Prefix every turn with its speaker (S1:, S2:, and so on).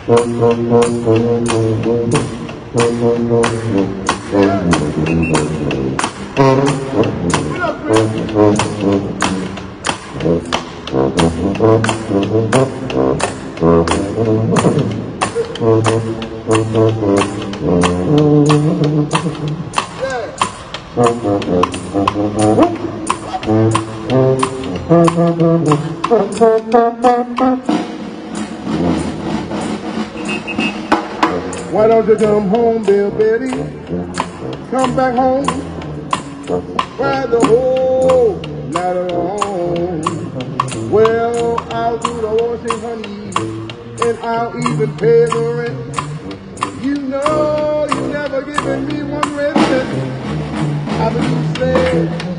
S1: Why don't you come home, Bill Betty? Come back home. Why the whole night alone? Well, I'll do the washing, honey, and I'll even pay the rent. You know you never given me one red cent. I've been slave.